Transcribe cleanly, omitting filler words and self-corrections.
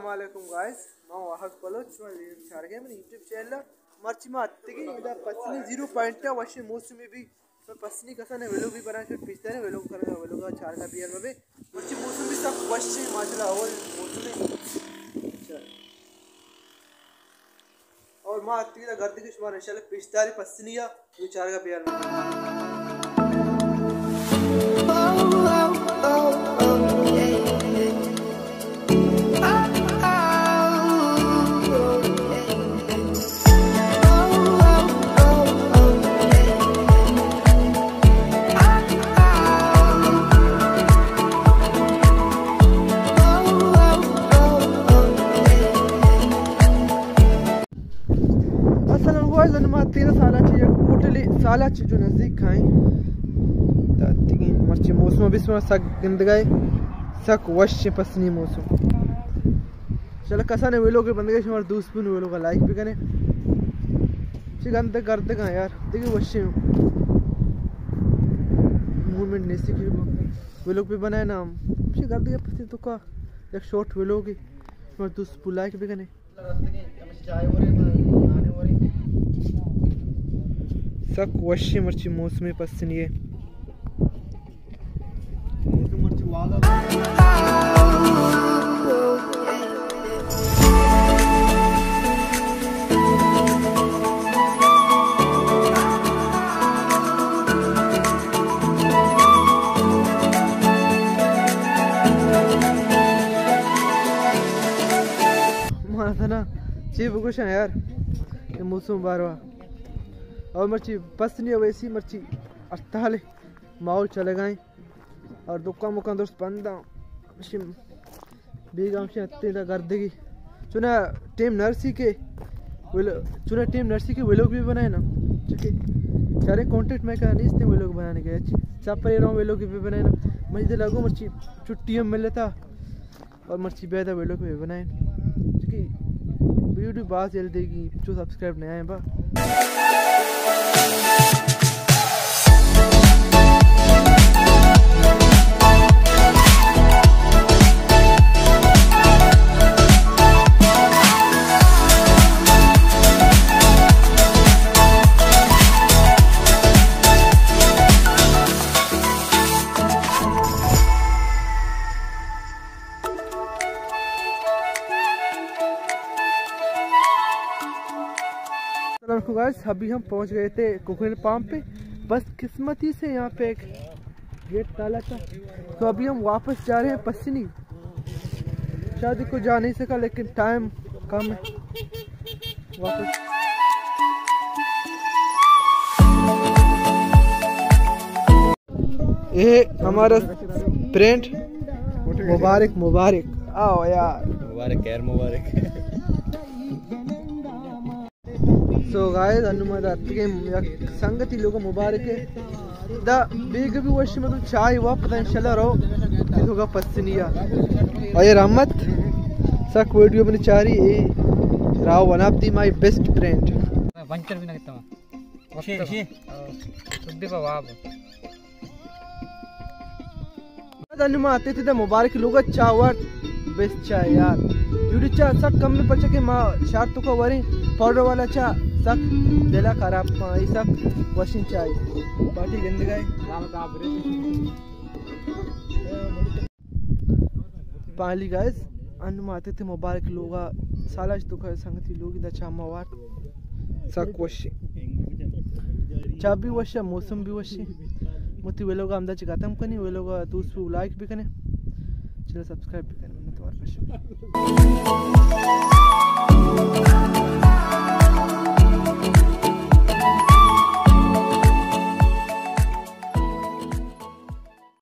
अस्सलामुअलैकुम गाइस मैं वाहद बलोच शारगे मन यूट्यूब चैनल मर्ची में अत्तिगी इदा पसनी 0.1 वशी मौसमी भी तो पसनी कसा ने वेलो भी बना के पिछते ने वेलो करने वेलो का चार का बियर में भी मर्ची मौसमी सब वशी माशाल्लाह और मौसमी और मां अत्तिगी दा गर्दी के शुमार इंशाल्लाह पिछतारी पसनी या ये चार का बियर में सालाची जो नज़दीक खाएं ताकि मर्ची मौसम भी इसमें सक गंदगाए सक वश पसनी मौसम चलो कसा ने वे लोग बंदे के दोस्त भी वे लोग का लाइक भी करें गंद करते कहाँ यार देखिए वश मूवमेंट नहीं सीखे वे लोग भी बनाए ना गंद के पसंद तो का एक शॉर्ट वे लोग दोस्त लाइक भी करें सक वशी मर्ची मौसमी पसंद है ना चीज कुछ है यार ये मौसम बारवा और मर्ची पसनी है वैसी मर्ची अस्ताले माहौल चले गए और दुकान मुकान दोस्त बंदा बेगम से अत्ते दा कर देगी चुना टीम नर्सी के वे लोग भी बनाए ना ठीक है सारे कंटेंट में का नहीं वे लोग बनाने के अच्छी सब पर वे लोग भी बनाए ना मुझे लगो मर्ची छुट्टियाँ मिले था और मर्ची बेदा वे लोग भी बनाए ठीक है वीडियो बात जल्दी देगी जो सब्सक्राइब नहीं आए बा गाइस अभी हम पहुंच गए थे कोकोनट पाम पे बस किस्मती से यहाँ पे एक गेट डाला था तो अभी हम वापस जा रहे हैं पसनी शादी को जा नहीं सका लेकिन टाइम कम है वापस ये हमारा फ्रेंड मुबारक आओ यार मुबारक सो गाइस अनुमत अत्तिगे संगति लोगों मुबारक है दा बेग भी वश मतलब चाय हुआ पता इंशाल्लाह रहो होगा पसनिया और ये रहमत सक वीडियो बनी चारी ए राव one of the my best friend पंचर भी ना कितना शी सुद्दी का वाब अनुमा आते थे मुबारक लोग चाय हुआ बेस्ट चाय यार यूडी चा सक कम में बचे के मां शार तो को वरी पाउडर वाला चा सक दिला खराब सक वशिंग चाय पार्टी गंद गए पाली गाइस अनुमाते थे मुबारक लोगा सालाज तो का संगति लोग दा चामा वाट सक वशी चाबी वशा मौसम भी वशी मुती वे लोग अंदाज खत्म करनी वे लोग दोस्तों लाइक भी करने चलो सब्सक्राइब भी करने मैं तुम्हारे पास